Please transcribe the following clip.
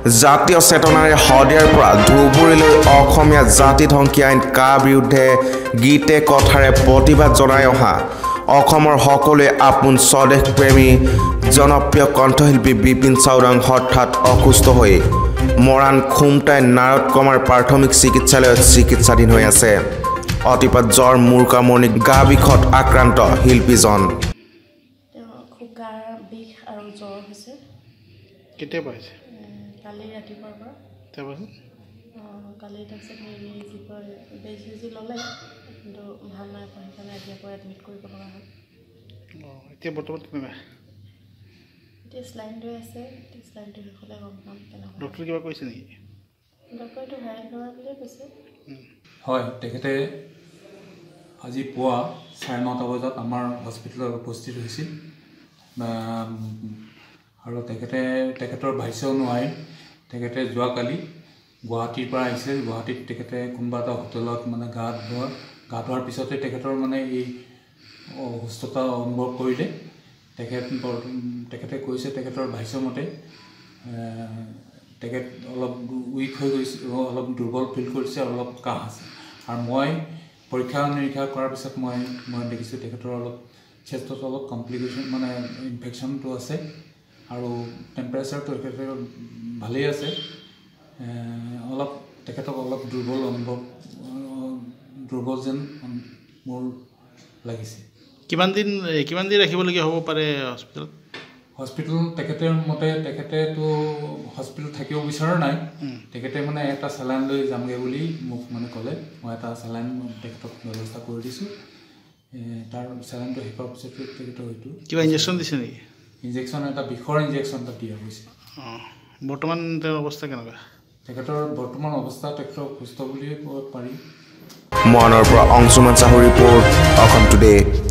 জাতীয় চেতনাৰে শদিয়াৰ পৰা ধুবুৰীলৈ অসমীয়া জাতি ধ্বংসী আইন কা বিৰুদ্ধে গীতে কথাৰে প্ৰতিবাদ জনাই অহা অসমৰ সকলোৱে আপোন স্বদেশ প্ৰেমী জনপ্ৰিয় কণ্ঠশিল্পী বিপিন চাউৰাং হঠাৎ অসুস্থ হৈ মৰাণ খুমটাই নাৰদ কমাৰ প্ৰাথমিক চিকিৎসালয়ত চিকিৎসাধীন হৈ আছে। অতিপাত জ্বৰ মূৰ কামৰণি গা বিষত আক্ৰান্ত শিল্পীজন। খুব গা বিষ আৰু জ্বৰ হৈছে। কেতিয়া পাইছে? কালি ৰাতিপুৱাৰ পৰা। তাৰপাছত কালি তাৰপিছত হেৰি কি কয় বেজি ল'লে, কিন্তু ভাল নাই পোৱা, সেইকাৰণে এতিয়াৰ পৰা এডমিট কৰিব লগা হ'ল। এতিয়া বৰ্তমান কেনেকুৱা? এতিয়া স্লাইন লৈ আছে, স্লাইনটো শেষ হ'লে গম পাম কেনেকুৱা। ডক্টৰে কিবা কৈছে নেকি? ডক্টৰেটো ভাইৰেল ফিভাৰ বুলিয়ে কৈছে। হয়, তেখেতে আজি পুৱা 9:30 বজাত আমাৰ হস্পিটেলত উপস্থিত হৈছিল আৰু তেখেতৰ ভাষ্য অনুসৰি তেখেতে যোৱাকালি গুৱাহাটীৰ পৰা আহিছিল। গুৱাহাটীত তেখেতে কোনোবা এটা হোটেলত মানে গা ধোৱাৰ পিছতে তেখেতৰ মানে এই অসুস্থতা অনুভৱ কৰিলে। তেখেতে কৈছে তেখেতৰ ভাষ্য মতে তেখেত অলপ উইক হৈ গৈছে, অলপ দুৰ্বল ফিল কৰিছে, অলপ কাহ আছে। আৰু মই পৰীক্ষা নিৰীক্ষা কৰাৰ পিছত মই দেখিছোঁ তেখেতৰ অলপ চেষ্টত অলপ কমপ্লিকেশ্যন মানে ইনফেকশ্যনটো আছে আৰু টেম্পাৰেচাৰটো তেখেতৰ ভালেই আছে। অলপ তেখেতক অলপ দুৰ্বল যেন মোৰ লাগিছে। কিমান দিন ৰাখিবলগীয়া হ'ব পাৰে হস্পিটেলত? তেখেতৰ মতে তেখেতেতো হস্পিটেলত থাকিব বিচৰা নাই। তেখেতে মানে এটা চেলাইন লৈ যামগৈ বুলি মোক মানে ক'লে। মই এটা চেলাইন তেখেতক ব্যৱস্থা কৰি দিছোঁ। তাৰ চেলাইনটো শেষ হোৱাৰ পিছত তেখেতৰ হয়তো কিবা ইনজেকশ্যন দিছে নেকি? ইনজেকশ্যন এটা বিষৰ ইনজেকশ্যন এটা দিয়া হৈছে। বৰ্তমান তেওঁৰ অৱস্থা কেনেকুৱা? তেখেতৰ বৰ্তমান অৱস্থা তেখেতৰ সুস্থ বুলিয়ে ক'ব পাৰি। মৰাণৰ পৰা অংশুমান চাহু ৰিপৰ্ট, অসম টুডে।